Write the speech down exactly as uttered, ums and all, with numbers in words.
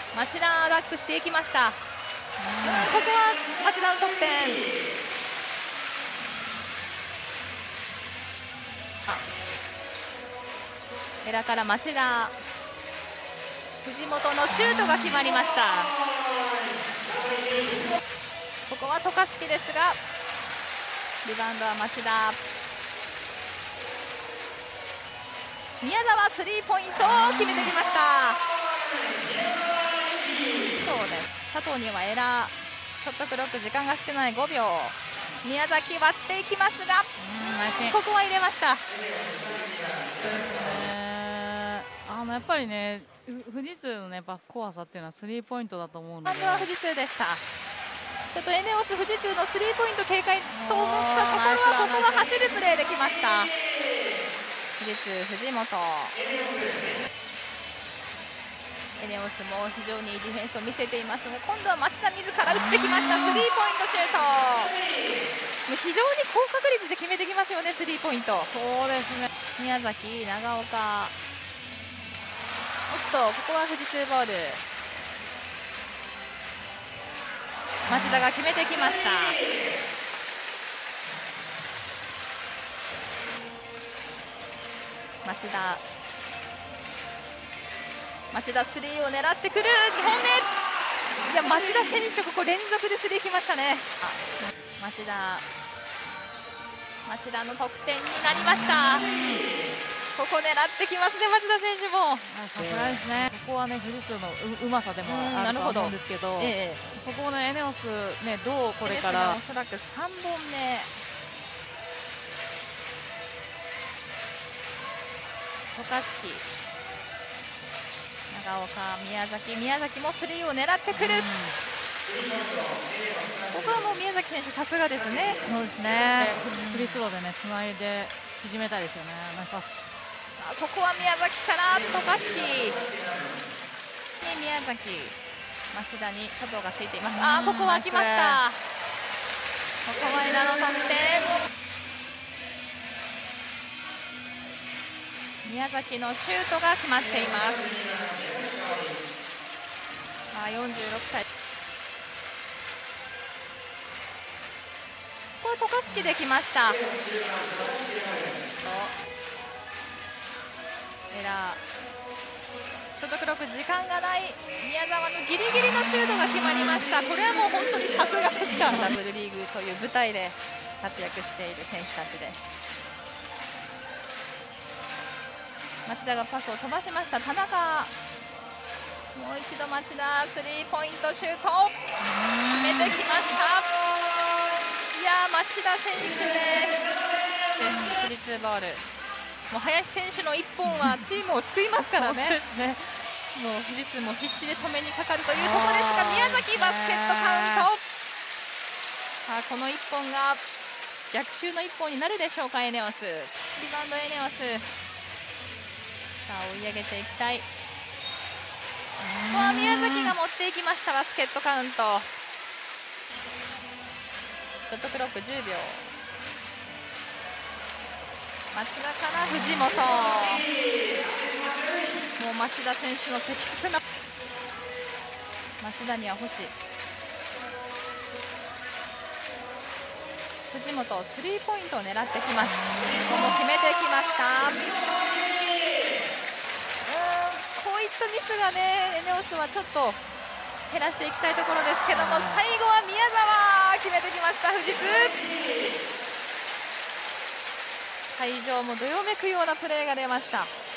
町田ダックしていきました。うん、ここは町田の得点。エラから町田、藤本のシュートが決まりました。ここは渡嘉敷ですが、リバウンドは町田。宮澤スリーポイントを決めてきました。そうです、佐藤にはエラー、ショットクロック時間が少ないごびょう。宮崎割っていきますが、うん、ここは入れました。 えー、あのやっぱりね、富士通のねバック怖さっていうのはスリーポイントだと思うので、 ハンドは富士通でした。ちょっとエネオス富士通のスリーポイント警戒と思ったところは、ここは走るプレーできました。富士通藤本、エネオスも非常にいいディフェンスを見せていますが、今度は町田自ら打ってきました。スリーポイントシュート、もう非常に高確率で決めてきますよね、スリーポイント。 そうですね。 宮崎、長岡、おっとここは富士通ボール。町田が決めてきました。町田、町田スリーを狙ってくる、にほんめ。いや、町田選手ここ連続でスリーきましたね。町田、町田の得点になりました。ここ狙ってきますね、町田選手も。 さすがですね。ここはね富士通の う, うまさでもあると思うんですけど、どええ、そこをねエネオスねどうこれからおそらくさんぼんめ。渡嘉敷、長岡、宮崎、宮崎もスリーを狙ってくる。うん、ここはもう宮崎選手さすがですね。 そうですね。フリースローでねつないで縮めたいですよね。ナイスパス。 ここは宮崎から渡嘉敷に宮崎、町田に佐藤がついています。あー、ここは来ました。ここはエラの得点。宮崎のシュートが決まっています。あー、よんじゅうろくさい。ここは渡嘉敷できました。エラー、ショットクロック時間がない。宮澤のギリギリのシュートが決まりました。これはもう本当にさすがでした。ダブルリーグという舞台で活躍している選手たちです。町田がパスを飛ばしました。田中、もう一度町田スリーポイントシュート決めてきました。いやー、町田選手ね、富士通ボール。もう林選手のいっぽんはチームを救いますからね。ね、もう富士通も必死で止めにかかるというところですが、宮崎バスケットカウント。さあこのいっぽんが逆襲のいっぽんになるでしょうか。エネオスリバウンド、エネオスさあ追い上げていきたい。ここは宮崎が持っていきました。バスケットカウント。ショットクロックじゅうびょう。町田から藤本、もう町田選手の的確な、町田には星、藤本スリーポイントを狙ってきます。ここも決めてきました。うーん、こういったミスがねエネオスはちょっと減らしていきたいところですけども、最後は宮澤決めてきました。富士通、会場もどよめくようなプレーが出ました。